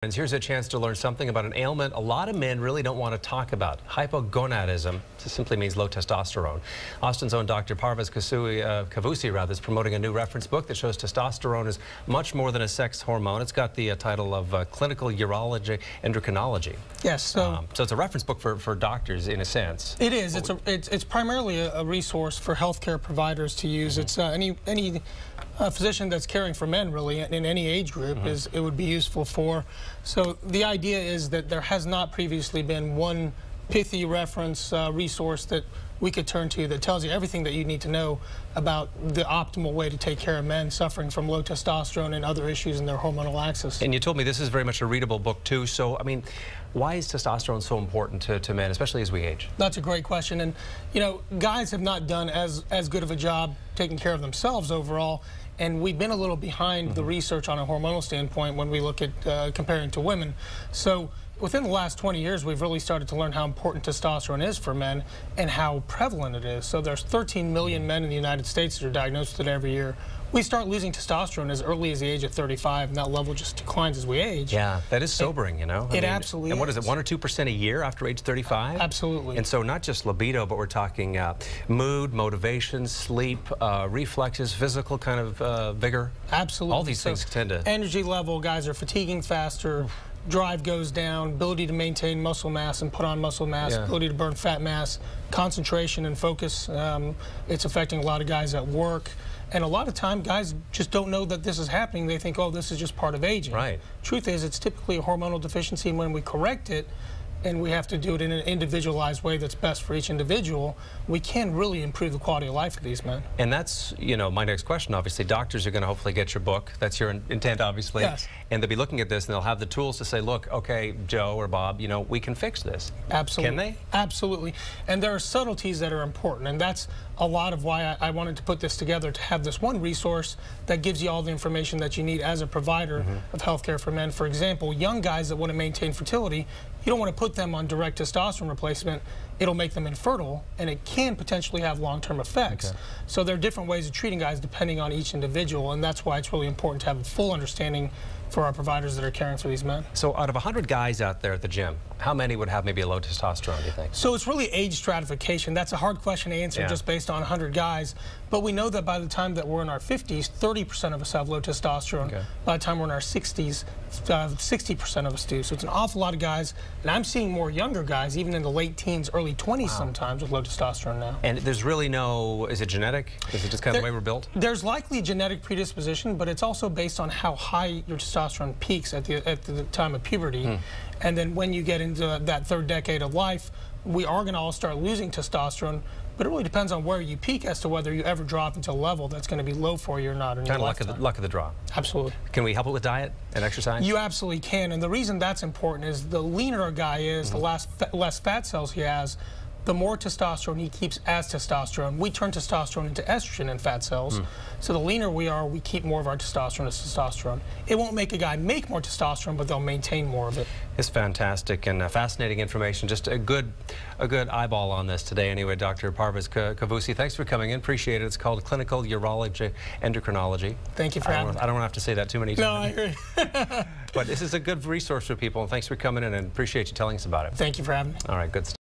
Here's a chance to learn something about an ailment a lot of men really don't want to talk about. Hypogonadism. This simply means low testosterone. Austin's own Dr. PARVIZ KAVOUSSI is promoting a new reference book that shows testosterone is much more than a sex hormone. It's got the title of Clinical Urology Endocrinology. Yes. So it's a reference book for doctors in a sense. It is. It's primarily a resource for healthcare providers to use. It's any physician that's caring for men really in any age group it would be useful for. So the idea is that there has not previously been one pithy reference resource that we could turn to that tells you everything that you need to know about the optimal way to take care of men suffering from low testosterone and other issues in their hormonal axis. And you told me this is very much a readable book too, so I mean, why is testosterone so important to men, especially as we age? That's a great question, and you know, guys have not done as good of a job taking care of themselves overall, and we've been a little behind the research on a hormonal standpoint when we look at comparing to women. So within the last 20 years, we've really started to learn how important testosterone is for men and how prevalent it is. So there's 13 million men in the United States that are diagnosed with it every year. We start losing testosterone as early as the age of 35, and that level just declines as we age. Yeah, that is sobering, you know. I mean, absolutely And what is it, 1 or 2% a year after age 35? Absolutely. And so not just libido, but we're talking mood, motivation, sleep, reflexes, physical kind of vigor. Absolutely. All these things tend to... Energy level, guys are fatiguing faster. Drive goes down, ability to maintain muscle mass and put on muscle mass, ability to burn fat mass, concentration and focus. It's affecting a lot of guys at work. And a lot of time, guys just don't know that this is happening. They think, oh, this is just part of aging. Right. Truth is, it's typically a hormonal deficiency, and when we correct it, and we have to do it in an individualized way that's best for each individual, we can really improve the quality of life of these men. And that's, you know, my next question, obviously. Doctors are going to hopefully get your book. That's your intent, obviously. Yes. And they'll be looking at this, and they'll have the tools to say, look, okay, Joe or Bob, you know, we can fix this. Absolutely. Can they? Absolutely. And there are subtleties that are important, and that's a lot of why I wanted to put this together, to have this one resource that gives you all the information that you need as a provider of healthcare for men. For example, young guys that want to maintain fertility, you don't want to put them on direct testosterone replacement. It'll make them infertile, and it can potentially have long-term effects. Okay. So there are different ways of treating guys depending on each individual, and that's why it's really important to have a full understanding for our providers that are caring for these men. So out of 100 guys out there at the gym, how many would have maybe a low testosterone, do you think? So it's really age stratification. That's a hard question to answer just based on 100 guys. But we know that by the time that we're in our 50s, 30% of us have low testosterone. Okay. By the time we're in our 60s, 60% of us do. So it's an awful lot of guys. And I'm seeing more younger guys, even in the late teens, early 20s sometimes, with low testosterone now. And there's really no, is it genetic? Is it just kind of the way we're built? There's likely genetic predisposition, but it's also based on how high your testosterone peaks at the time of puberty. And then when you get into that third decade of life, we are going to all start losing testosterone, but it really depends on where you peak as to whether you ever drop into a level that's going to be low for you or not. Kind of luck of the draw. Absolutely. Can we help it with diet and exercise? You absolutely can, and the reason that's important is the leaner a guy is, the less fat cells he has, the more testosterone he keeps as testosterone. We turn testosterone into estrogen in fat cells. So the leaner we are, we keep more of our testosterone as testosterone. It won't make a guy make more testosterone, but they'll maintain more of it. It's fantastic and fascinating information. Just a good eyeball on this today. Anyway, Dr. PARVIZ KAVOUSSI, thanks for coming in. Appreciate it. It's called Clinical Urology Endocrinology. Thank you for having me. I don't want to have to say that too many times. No, I agree. But this is a good resource for people, and thanks for coming in, and appreciate you telling us about it. Thank you for having me. All right, good stuff.